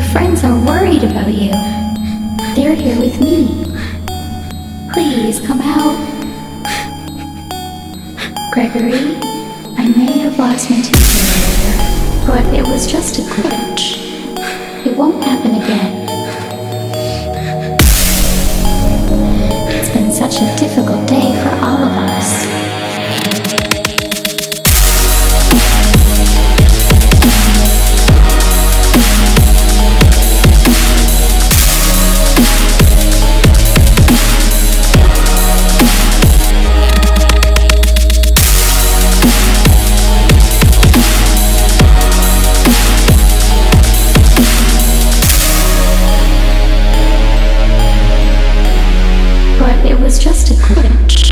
friends are worried about you. They're here with me. Please come out. Gregory, I may have lost my temper earlier, but it was just a glitch. It won't happen again. It's been such a difficult day for all of us. It was just a glitch.